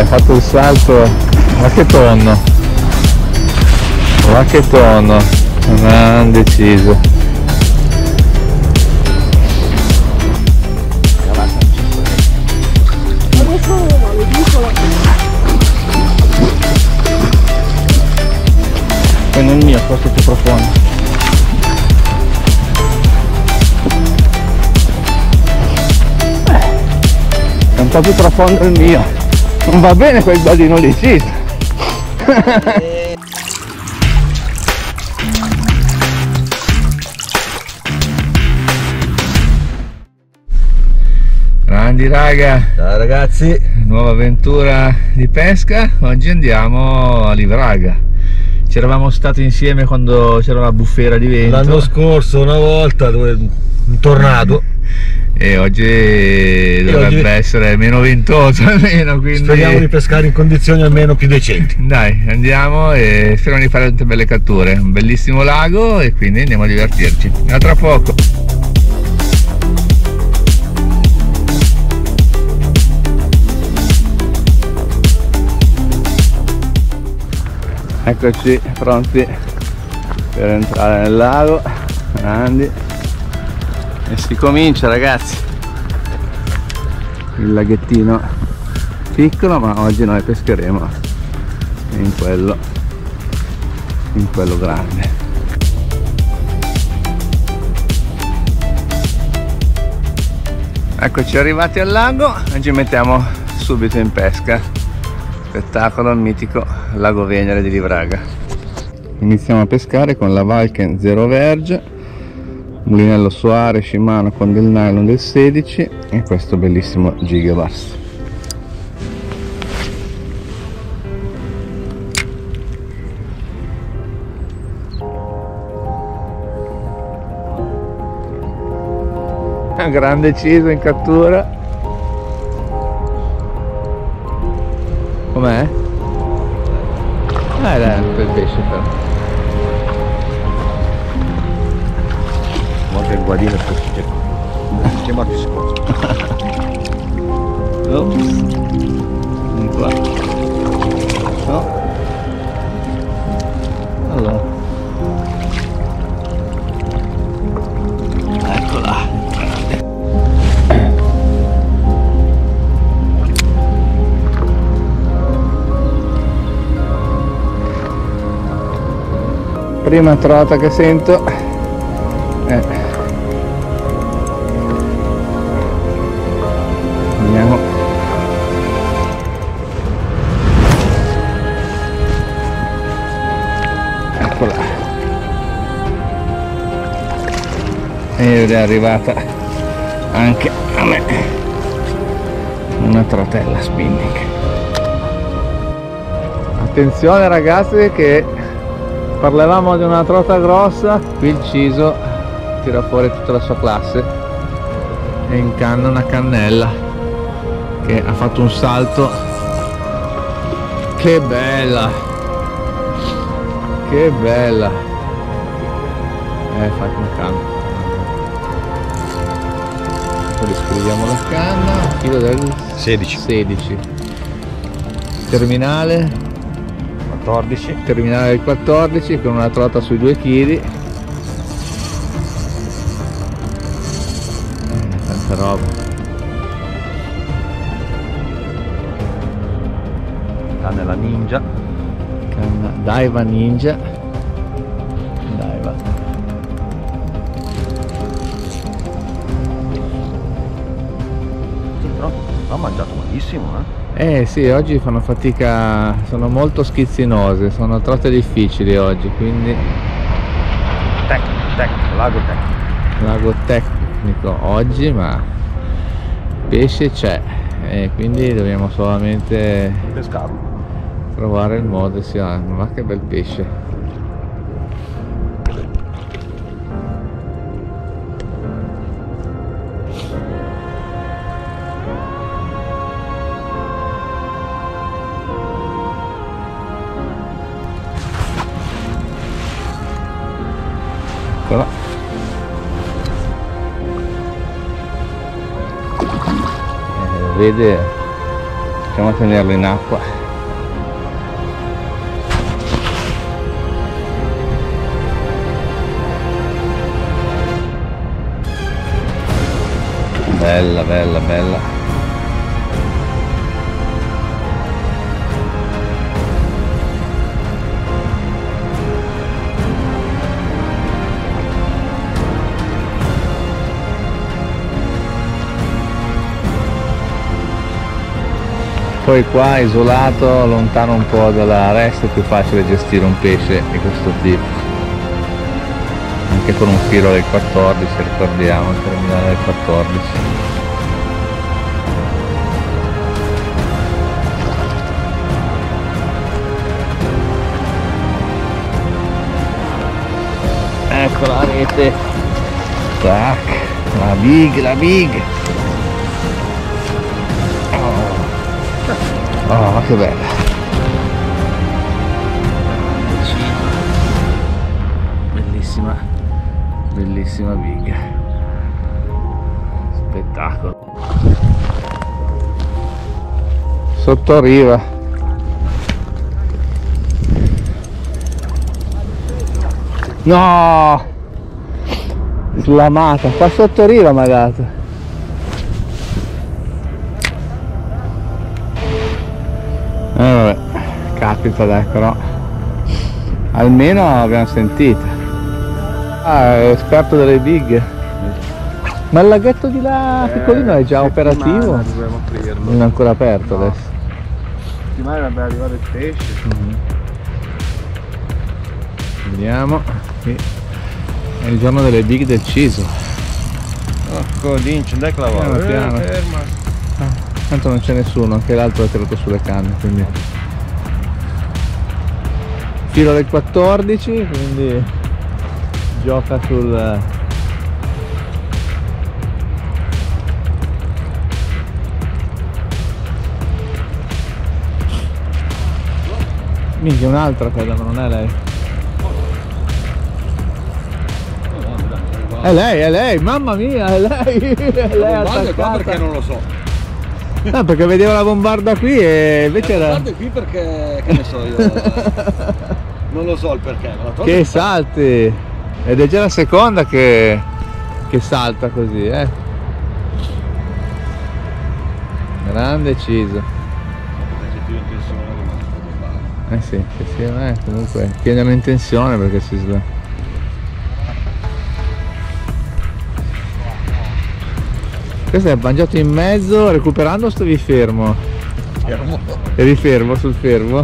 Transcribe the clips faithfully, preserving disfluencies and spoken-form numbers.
fatto il salto, ma che tonno, ma che tonno, non deciso. Poi nel mio forse più profondo. Eh, è un po' più profondo il mio. Non va bene quel badino lì, sì. Grandi raga. Ciao ragazzi. Nuova avventura di pesca. Oggi andiamo a Livraga. Ci eravamo stati insieme quando c'era una bufera di vento. L'anno scorso una volta, dove un tornado. E oggi dovrebbe oggi... essere meno ventoso almeno, quindi speriamo di pescare in condizioni almeno più decenti. Dai, andiamo e speriamo di fare tante belle catture. Un bellissimo lago e quindi andiamo a divertirci. A tra poco. Eccoci pronti per entrare nel lago. Grandi. E si comincia ragazzi. Il laghettino piccolo, ma oggi noi pescheremo in quello in quello grande. Eccoci arrivati al lago e ci mettiamo subito in pesca. Spettacolo mitico lago Venere di Livraga. Iniziamo a pescare con la Valken Zero Verge, mulinello Soare Shimano con del nylon del sedici e questo bellissimo Gigabass. Grande ciso in cattura. Com'è? Eh dai, per il pesce però. Guarda il guadino per c'è. C'è ma più sposo. Oh. Un qua. No. Allora. Eccola. Prima trota che sento. Eh. Andiamo. Eccola. Ed è arrivata anche a me una trotella spinning. Attenzione ragazzi che parlavamo di una trota grossa, qui il ciso tira fuori tutta la sua classe e incanna una cannella che ha fatto un salto. Che bella, che bella, eh fai con calma. Riscriviamo la canna, chilo del sedici sedici, terminale quattordici, terminale del quattordici con una trota sui due chili. Eh, tanta roba. Canna Ninja, Canna Daiwa Ninja. Daiwa. però ha mangiato malissimo, eh? Eh sì, oggi fanno fatica, sono molto schizzinose, sono trotte difficili oggi, quindi Tec, tec, lago tecnico. Lago tecnico oggi, ma pesce c'è e quindi dobbiamo solamente pescarlo, trovare il modo. Sì, ah, ma che bel pesce. Eccola. Eh, vede, iniziamo a tenerlo in acqua. Bella, bella, bella. Poi qua isolato, lontano un po' dalla resta, è più facile gestire un pesce di questo tipo, anche con un filo del quattordici, ricordiamo, il terminale del quattordici. Ecco la rete, tac, la big, la big. Oh, che bella! Bellissima, bellissima big. Spettacolo. Sotto riva. No! Slamata, qua sotto riva mi ha dato. Eh, vabbè, capita dai, però almeno abbiamo sentito. Ah, è esperto delle big. Ma il laghetto di là eh, piccolino è già operativo? Non è ancora aperto, no. Adesso settimana deve arrivare il pesce. Mm-hmm. Vediamo, qui è il giorno delle big del Ciso. Ecco, Dinci, dai che la piano, eh, piano. Ferma. Tanto non c'è nessuno, anche l'altro è tirato sulle canne, quindi filo del quattordici, quindi gioca sul minchia, un'altra quella, ma non è lei. È lei, è lei, mamma mia, è lei, è lei attaccata. Perché non lo so. No, perché vedevo la bombarda qui e invece la era... bombarda qui perché, che ne so io, non lo so il perché. Ma che salti! Ed è già la seconda che, che salta così, eh. Grande Ciso. Eh sì, che sì, eh, comunque chiedono in tensione perché si sla... Questo è mangiato in mezzo, recuperando o stavi fermo? Fermo. Eri fermo sul fermo?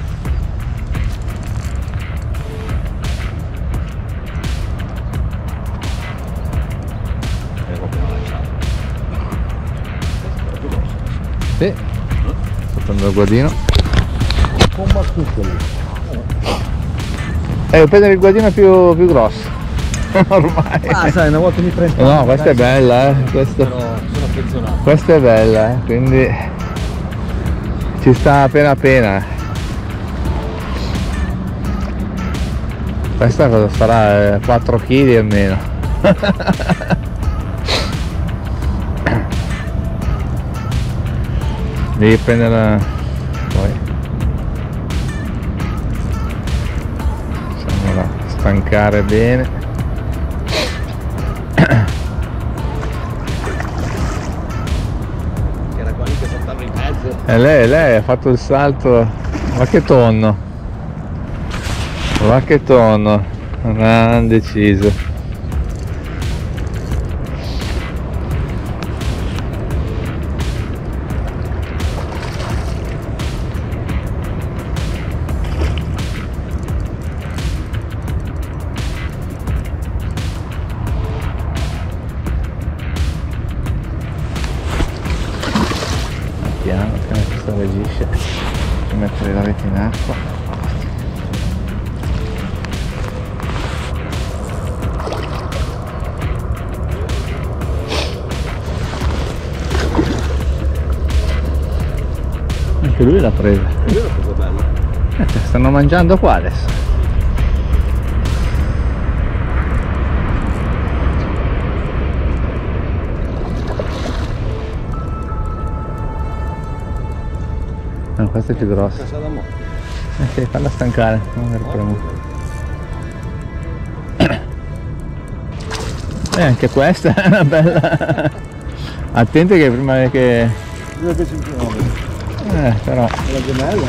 Sì, sto prendendo il guadino. Combattuto lì. Eh, devo prendere il guadino più, più grosso. Ormai. Ah, sai, una volta mi prendo. No, questa è bella, eh. Questo, però sono affezionato. Questa è bella, eh. Quindi ci sta appena appena. Questa cosa sarà eh, quattro chili almeno. Devi prenderla poi. Facciamola stancare bene. Era quelli che saltavano in mezzo. E lei, lei ha fatto il salto. Ma che tonno. Ma che tonno. Grande Ciso. Piano, piano, questo reagisce. Faccio mettere la rete in acqua. Anche lui l'ha presa. È vero cosa bella. Eh, stanno mangiando qua adesso. questa è più grossa. Casa da mo. Eh sì, falla stancare, non per premo. E anche questa è una bella. Attenti che prima che. due centimetri. Eh, però. È la gemella?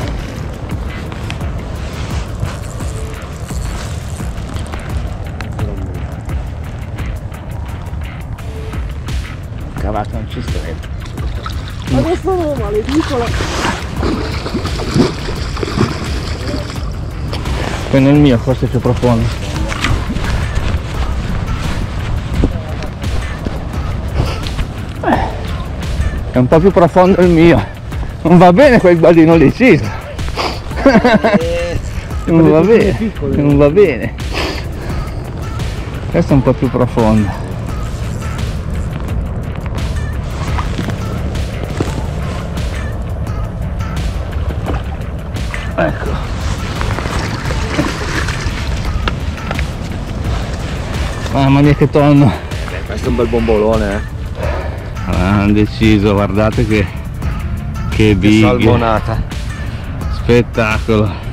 Cavato non ci stretto. Adesso non maledicola. Poi nel mio forse è più profondo. Eh, è un po' più profondo il mio. Non va bene quel baldino lì, Ciso. Non va bene, non va bene. Questo è un po' più profondo. Ecco. Mamma mia che tonno. Beh, questo è un bel bombolone, eh. Hanno deciso, guardate che che Che big. salmonata. Spettacolo.